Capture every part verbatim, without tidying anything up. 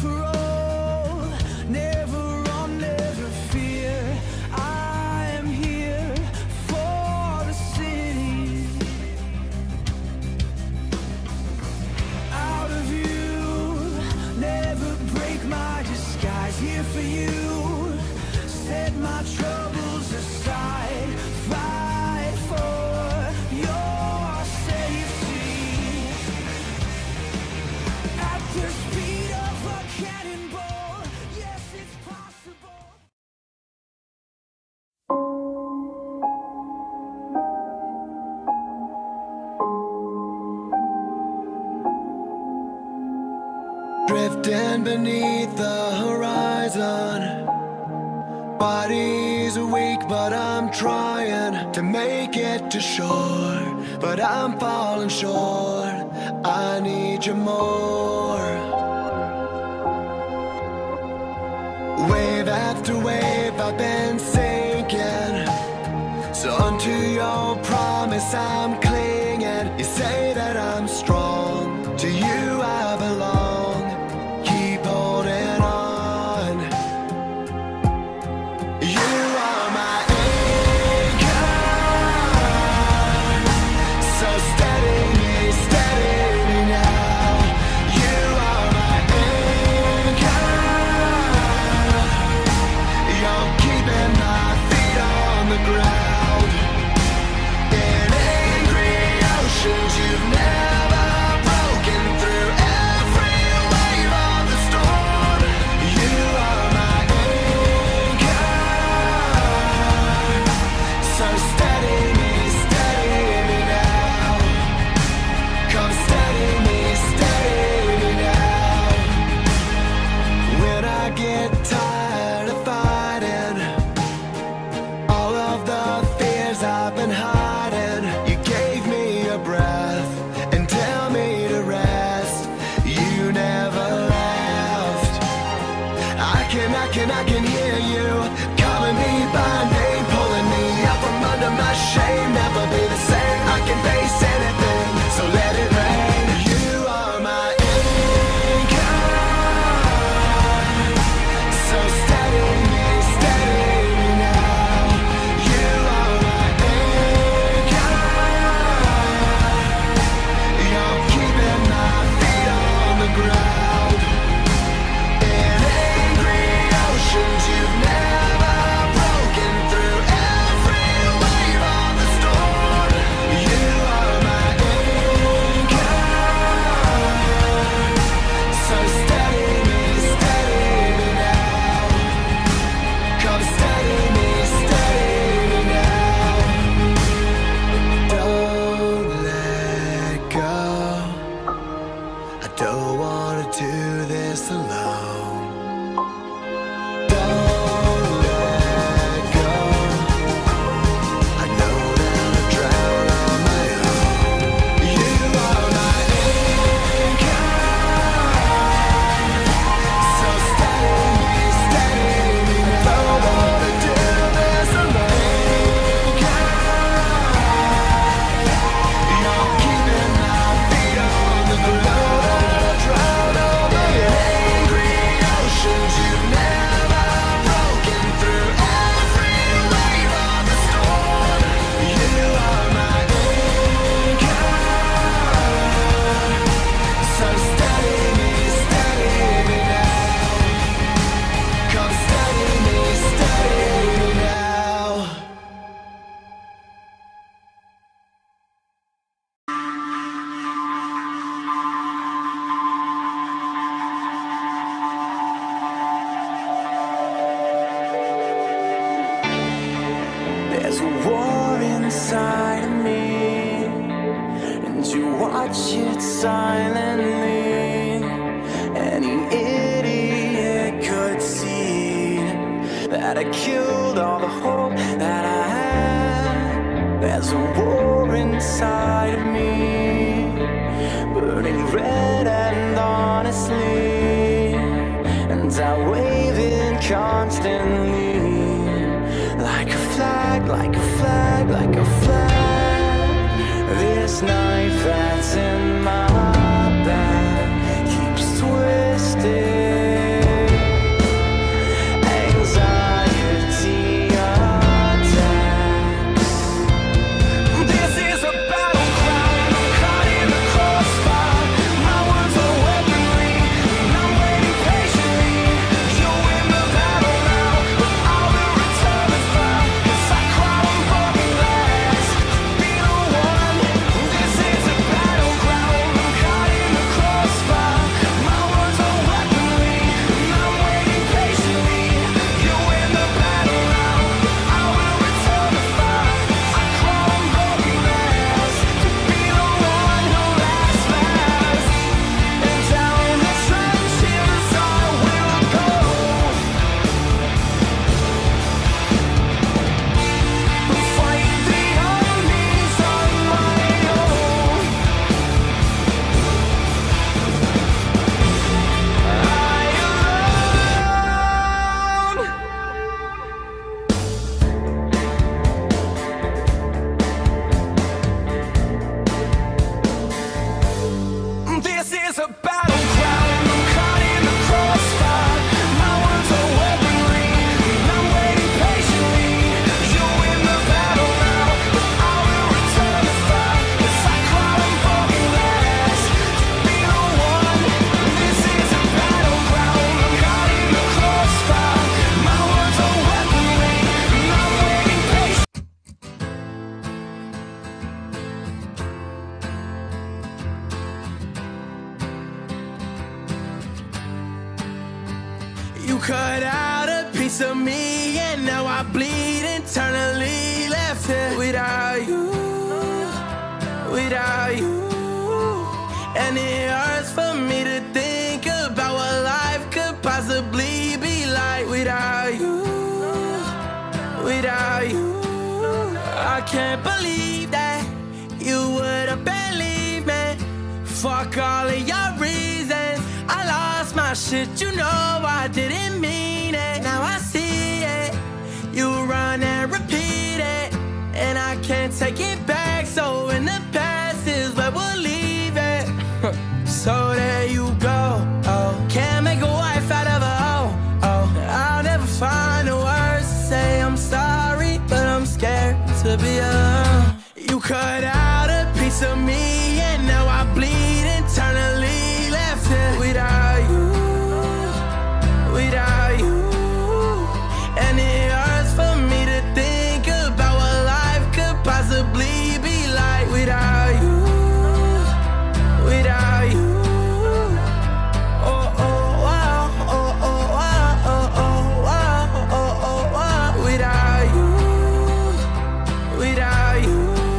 Drifting beneath the horizon. Body's weak, but I'm trying to make it to shore. But I'm falling short, I need you more. Wave after wave I've been sinking, so unto your promise I'm clinging. You say that I'm strong, to you I belong. Keep holding on. You are my anchor, so steady me, steady me now. You are my anchor, you're keeping my feet on the ground. In angry oceans you've never broken through every wave of the storm. You are my anchor, so steady me, steady me now. Come steady me, steady me now. When I get tired of fighting all of the fears I've been hiding, you gave me a breath and tell me to rest. You never left. I can, I can, I can hear you calling me by name, pulling me up from under my shame. Never be the same, I can face anything, so let it rain. You are my anchor, so steady me, steady me now. You are my anchor, you're keeping my feet on the ground. In angry oceans you've never broken through every wave of the storm. You are my anchor, so steady me, steady me now. Come steady me, steady me now. Don't let go, I don't wanna do this alone. Don't let go, I know that I'll drown on my own. You are my anchor, so steady me, steady me now. Don't wanna do this alone. You're keeping my feet on the ground. I'll drown on my angry oceans you've never broken through every wave of the storm. You are my anchor, so steady me, steady me now. Come steady me, steady me now. There's a war inside of me, and you watch it silently. Any idiot could see that I killed all the hope that I had. There's a war inside of me, burning red and honestly, and I wave it constantly, like a flag, like a flag, like a flag. This knife that's in my back keeps twisting. cut out a piece of me, and now I bleed internally. Left here without you, without you. And it hurts for me to think about what life could possibly be like without you, without you. I can't believe that you would have believed me. Fuck all of your reasons. I lost my shit, you know I didn't mean it. Now I see it, you run and repeat it, and I can't take it back. So in the past is where we'll leave it. So there you go, oh. Can't make a wife out of a hoe, oh. I'll never find the words to say I'm sorry, but I'm scared to be alone. You cut out a piece of me, and now I bleed internally. Left here without you, without you. And it hurts for me to think about what life could possibly be like without you, without you. Oh, oh, wow, oh, oh, wow, oh, oh, wow, oh, oh, wow. Without you, without you.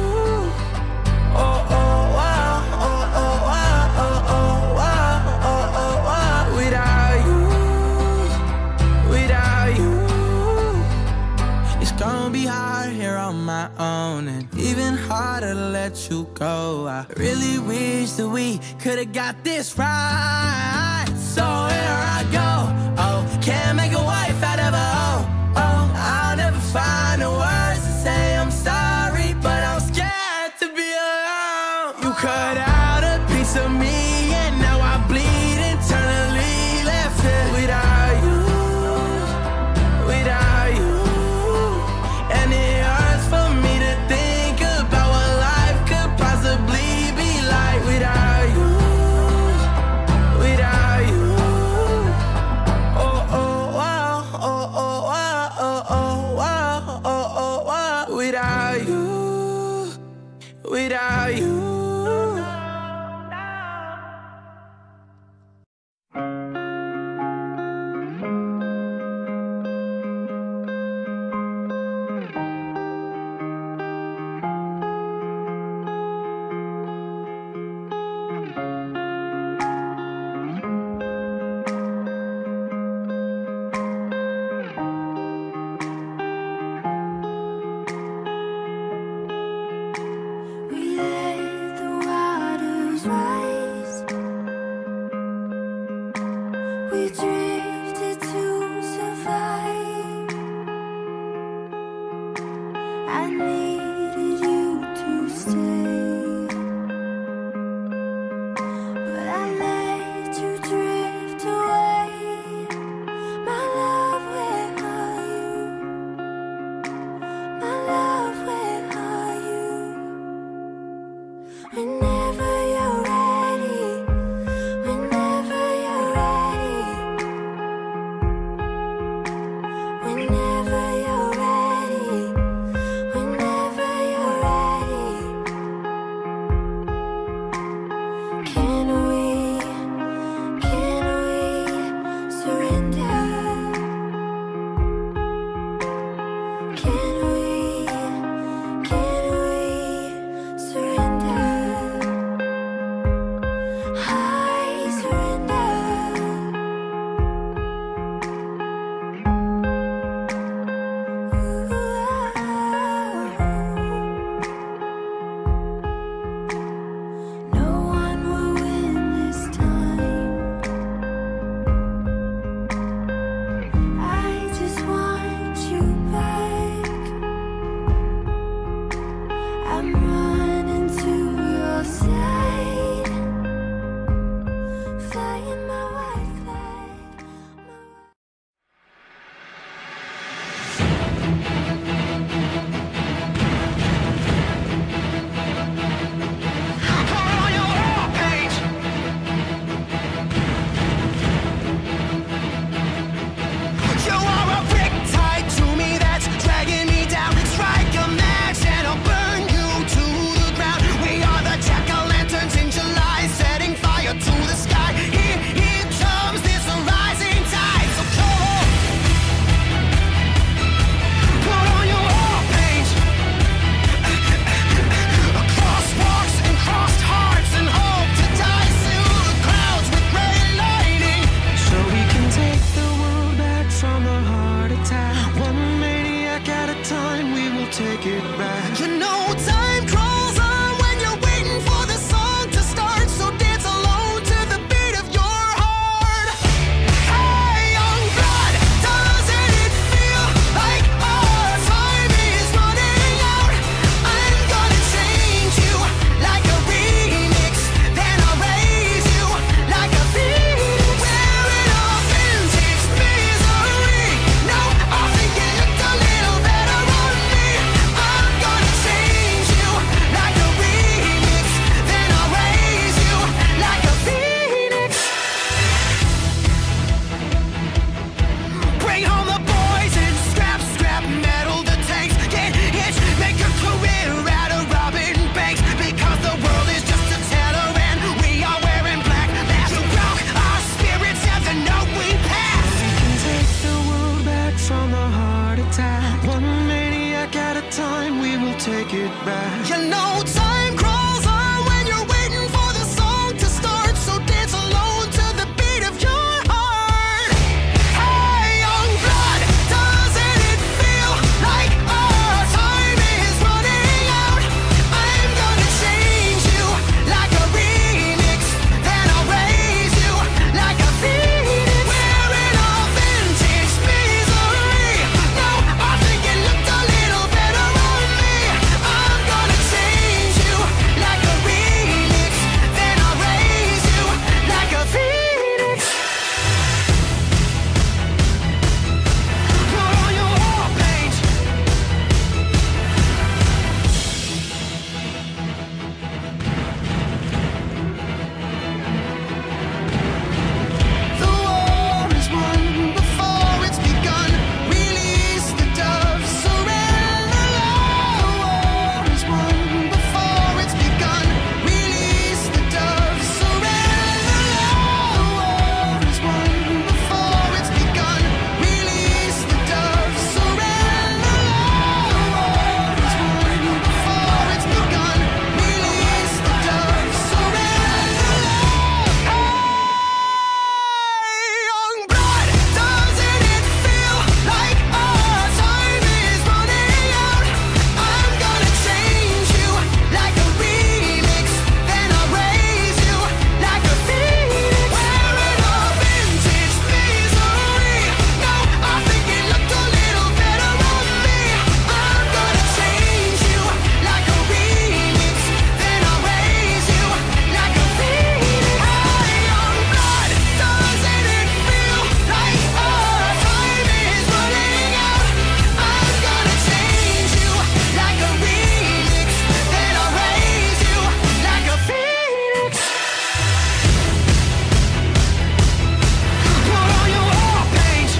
Oh, oh, wow, oh, oh, wow, oh, oh, wow, oh, oh, wow. Without you, without you. It's gonna be hard here on my own, and even harder to let you go. I really wish that we could've got this right. So here I go, oh. Can't make a wife out of a hoe, oh. I'll never find the words to say I'm sorry, but I'm scared to be alone. You cut out a piece of me, and now I bleed internally. Left here without you, without you. And it hurts for me to think about what life could possibly be like without you, without you. Oh, oh, wow, oh, oh, wow, oh, oh, wow, oh, oh, wow. Without you, without you. We let the waters rise. We drifted to survive. I needed you to stay, but I let you drift away. My love, where are you? My love, where are you? Whenever you're ready, whenever you're ready, take it back. You know time crawls on when you're waiting for the song to start, so dance alone to the beat of your heart. Hey, young blood, doesn't it feel like our time is running out? I'm gonna change you like a remix, then I'll raise you like a phoenix. We're in our vintage misery. No, I think it looked a little better on me. I'm gonna change you like a remix, then I'll raise you like a phoenix. Put on your war paint. The war is won before it's begun. Release the dove, surrender love. The war is won before it's begun. Release the dove, surrender love. The war is won before it's begun. Release the dove, surrender love. The war is won before it's begun. Release the dove, surrender love. Hey, young blood, doesn't it feel like our time is running out? I'm gonna change you like a remix, then I'll raise you like a phoenix. We're in our vintage misery. No, I think it looked a little better on me. I'm gonna change you like a remix, then I'll raise you like a phoenix. Hey, young blood, doesn't it feel like our time is running out? I'm gonna change you like a remix, then I'll raise you like a phoenix. Put on your war paint.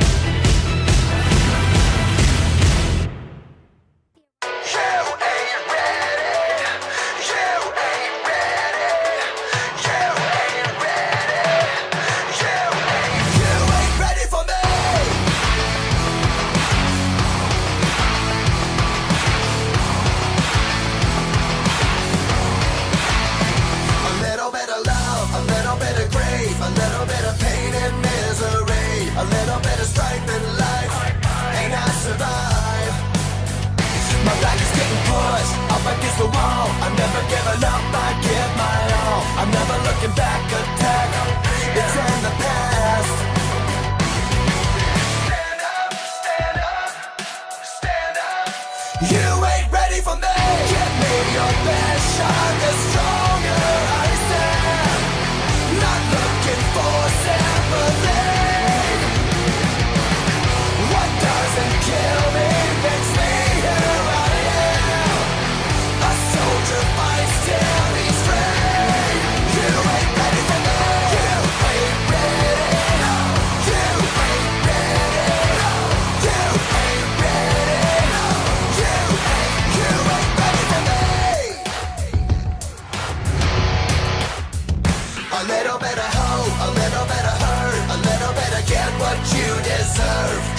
A little bit of love, a little bit of grief, a little bit of pain and misery, a little bit of strife in life, and I survive. My back is getting pushed up against the wall. I'm never giving up, I give my all. I'm never looking back, attack, it's in the past. Stand up, stand up, stand up. You ain't ready for me. Give me your best shot, the stronger I stand. Not looking for sympathy. What doesn't kill me makes me who I am. A soldier fights till he's free. You ain't ready for me. You ain't ready. You ain't ready. You ain't ready. You ain't, you ain't ready for me. A little bit of hope, a little bit of hurt, a little bit of get what you deserve.